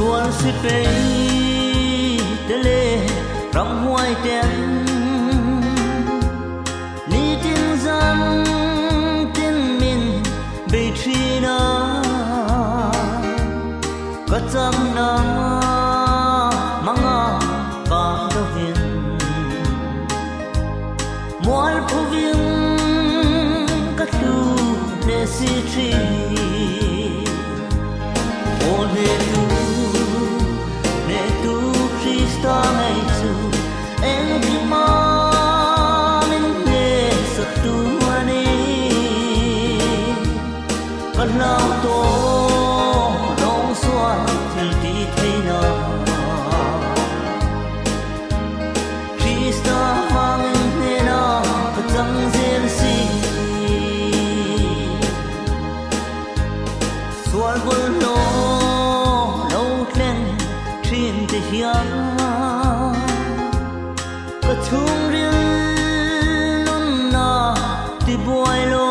sual sipai tele rong huai ten ni tin zan tin min be trina ka cham na manga ka do vin mual phu vin ka tu le si tri o ne tu Krista ngay tu em đi mà mình nghe sắc tu ani con lao to long xoan til đi thế nào Krista mang nghe na cái chẳng riêng gì xoan buồn lo te hiam ka thung ril nun na ti boy lo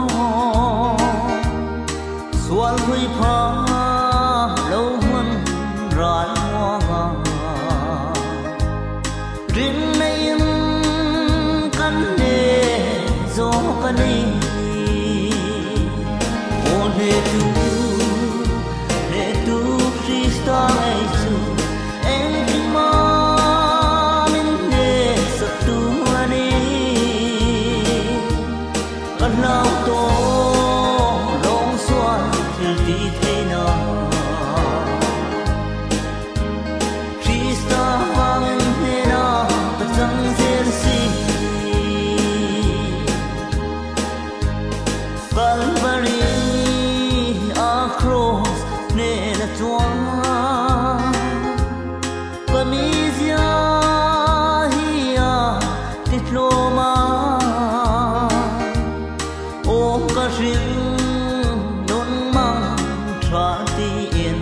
sual hui pha lo man ran wa nga rin nay kan ne zo kan ni o ne tu Krista ai tu lao to long xoan til đi thế nào Krista vang thế nào ta chẳng riêng gì Calvary across nên là chuang Camisia hia diploma ka ring non mang tra ti in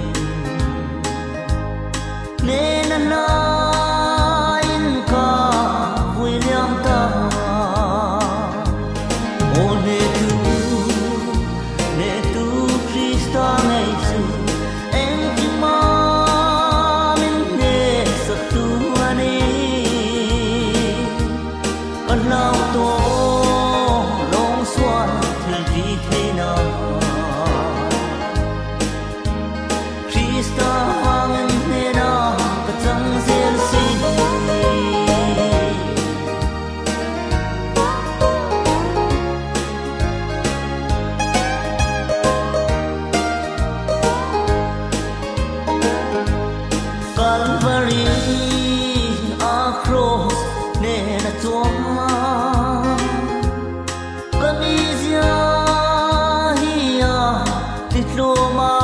nên na in ka William ta o ne tu Krista ngay tu em ti ma min ne sắc tu ani kan lao to long xoan đi thế nào Krista vang thế nào cả chẳng riêng gì Calvary across nên là chuông Camisia diploma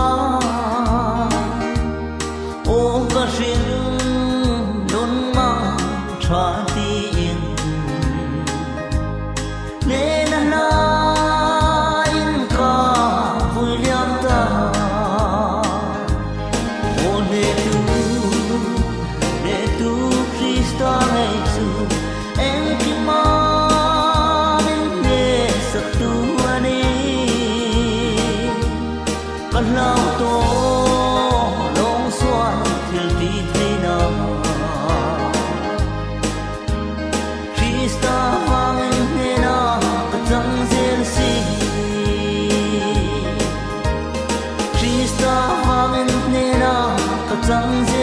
o ka ring non mang tra ti in nên na in ka William ta o ne tu Krista ngay tu em ti ma min ne sắc tu ani kan lao to long xoan til đi thế nào Krista vang thế nào ka chẳng riêng gì Krista vang thế nào ka chẳng